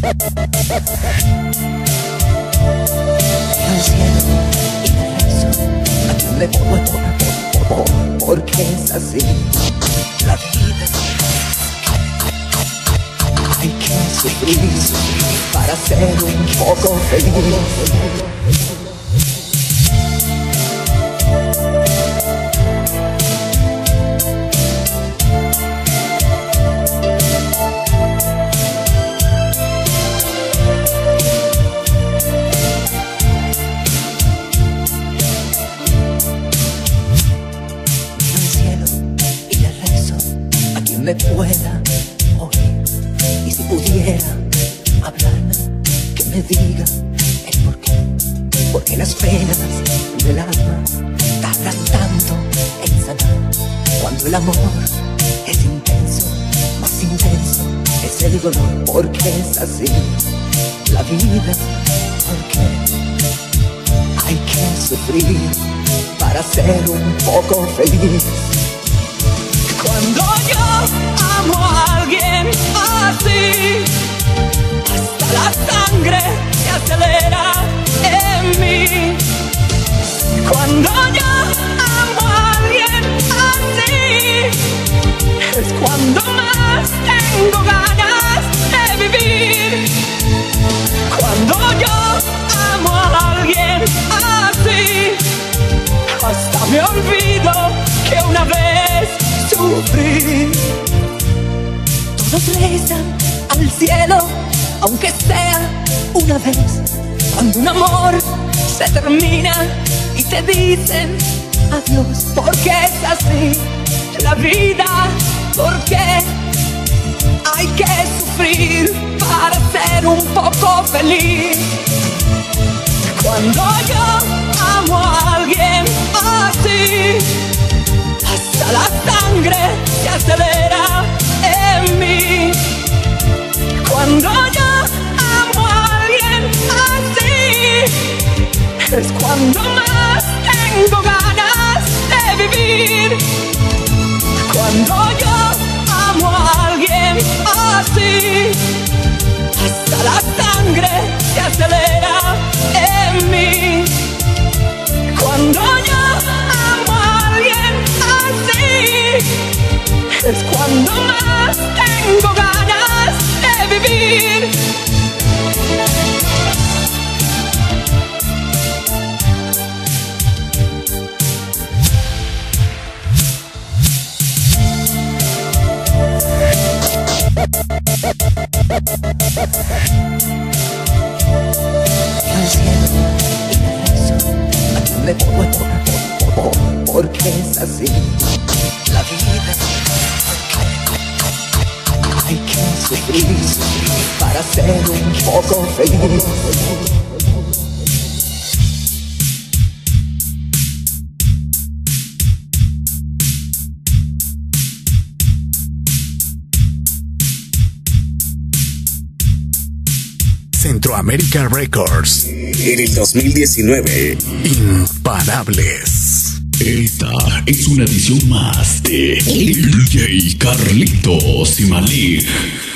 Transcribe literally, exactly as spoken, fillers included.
al cielo y me rezo, a quien le puedo, porque es así la vida. Hay que sufrir para ser un poco feliz. Me pueda oír, y si pudiera hablarme, que me diga el por qué. Porque las penas del alma tardan tanto en sanar. Cuando el amor es intenso, más intenso es el dolor. Porque es así la vida. Porque hay que sufrir para ser un poco feliz. Cuando yo amo a alguien así, hasta la sangre se acelera en mí. Cuando yo amo a alguien así, es cuando más tengo ganas de vivir. Cuando yo amo a alguien así, hasta me olvido que una vez sufrí. Todos rezan al cielo, aunque sea una vez. Cuando un amor se termina y te dicen adiós. Porque es así la vida. Porque hay que sufrir para ser un poco feliz. Cuando yo amo a alguien así, hasta la sangre se acelera en mí. Cuando yo amo a alguien así, es cuando más tengo ganas de vivir. Cuando yo amo a alguien así, hasta la sangre se acelera en mí. Cuando yo amo a alguien así, es cuando más tengo ganas de vivir. Al cielo y me rezo, a quien le puedo, porque es así la vida. Hay que sufrir para ser un poco feliz. Centroamérica Records. En el dos mil diecinueve. Imparables. Esta es una edición más de D J Carlitos y Malik.